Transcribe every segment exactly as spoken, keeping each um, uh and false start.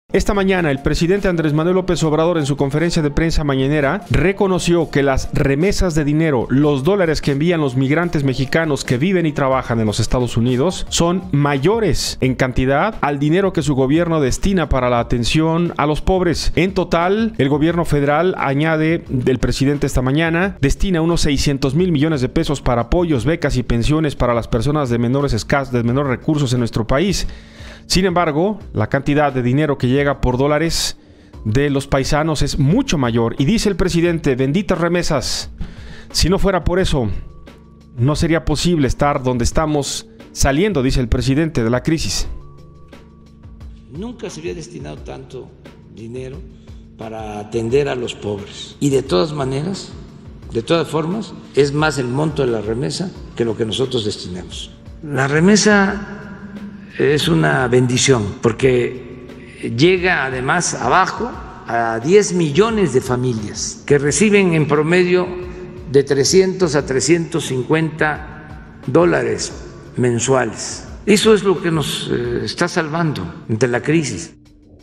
Esta mañana, el presidente Andrés Manuel López Obrador, en su conferencia de prensa mañanera, reconoció que las remesas de dinero, los dólares que envían los migrantes mexicanos que viven y trabajan en los Estados Unidos, son mayores en cantidad al dinero que su gobierno destina para la atención a los pobres. En total, el gobierno federal, añade el presidente esta mañana, destina unos seiscientos mil millones de pesos para apoyos, becas y pensiones para las personas de menores escasos, de menores recursos en nuestro país. Sin embargo, la cantidad de dinero que llega por dólares de los paisanos es mucho mayor. Y dice el presidente, benditas remesas, si no fuera por eso, no sería posible estar donde estamos saliendo, dice el presidente, de la crisis. Nunca se había destinado tanto dinero para atender a los pobres. Y de todas maneras, de todas formas, es más el monto de la remesa que lo que nosotros destinamos. La remesa es una bendición porque llega además abajo a diez millones de familias que reciben en promedio de trescientos a trescientos cincuenta dólares mensuales. Eso es lo que nos está salvando ante la crisis.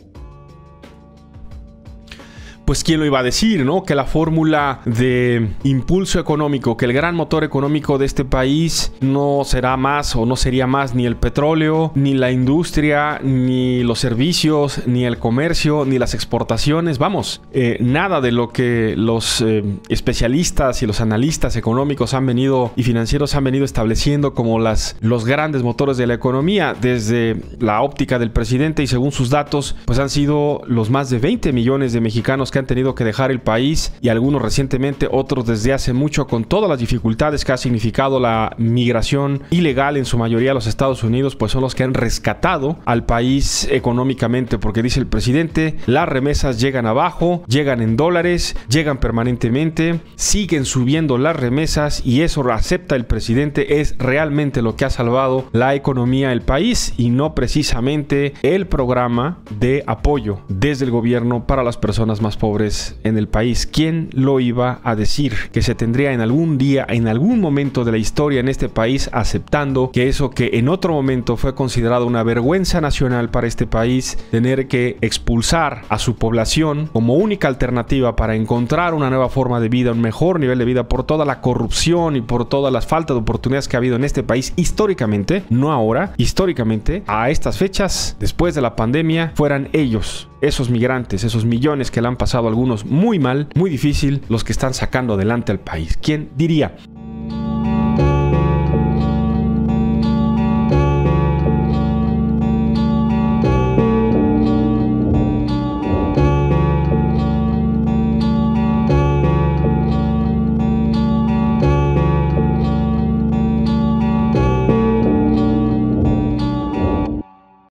Pues quién lo iba a decir, ¿no? Que la fórmula de impulso económico, que el gran motor económico de este país no será más o no sería más ni el petróleo, ni la industria, ni los servicios, ni el comercio, ni las exportaciones. Vamos, eh, nada de lo que los eh, especialistas y los analistas económicos han venido y financieros han venido estableciendo como las, los grandes motores de la economía. Desde la óptica del presidente y según sus datos, pues han sido los más de veinte millones de mexicanos que han tenido que dejar el país, y algunos recientemente, otros desde hace mucho, con todas las dificultades que ha significado la migración ilegal en su mayoría a los Estados Unidos, pues son los que han rescatado al país económicamente, porque dice el presidente, las remesas llegan abajo, llegan en dólares, llegan permanentemente, siguen subiendo las remesas, y eso acepta el presidente, es realmente lo que ha salvado la economía del país, y no precisamente el programa de apoyo desde el gobierno para las personas más pobres en el país. ¿Quién lo iba a decir? Que se tendría en algún día, en algún momento de la historia en este país, aceptando que eso que en otro momento fue considerado una vergüenza nacional para este país, tener que expulsar a su población como única alternativa para encontrar una nueva forma de vida, un mejor nivel de vida, por toda la corrupción y por todas las faltas de oportunidades que ha habido en este país históricamente, no ahora, históricamente, a estas fechas, después de la pandemia, fueran ellos, esos migrantes, esos millones que le han pasado a algunos muy mal, muy difícil, los que están sacando adelante al país. ¿Quién diría?